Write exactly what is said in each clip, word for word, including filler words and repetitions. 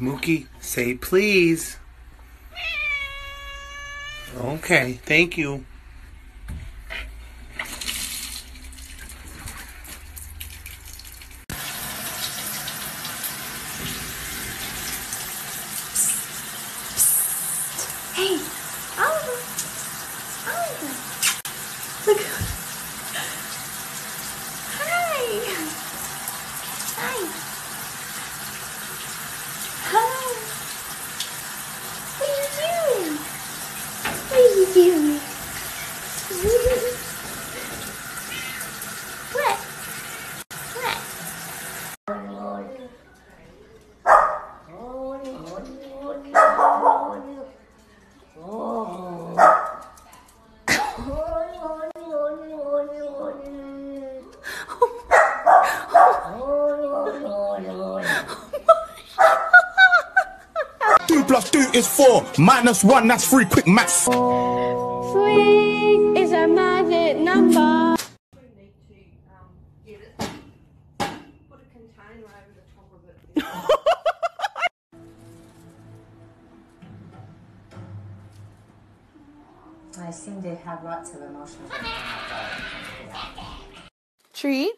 Mookie, say please. Okay, thank you. Hey, Oliver. Oliver. Look. Hi. Hi. Hi. What are you doing? What are you doing? What? What? Two plus two is four, minus one, that's three, quick maths. Three is a magic number. I seem to have lots of emotions. Treat.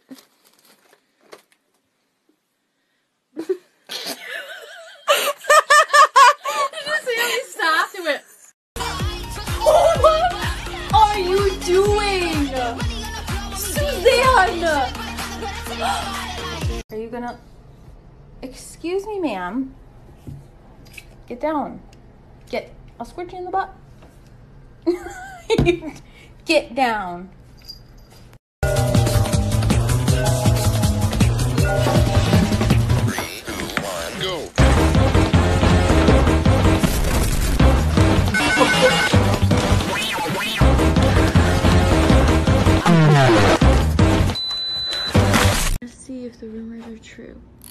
What are you doing? Suzanne! Are you gonna... Excuse me, ma'am. Get down. Get... I'll squirt you in the butt. Get down. Let's see if the rumors are true.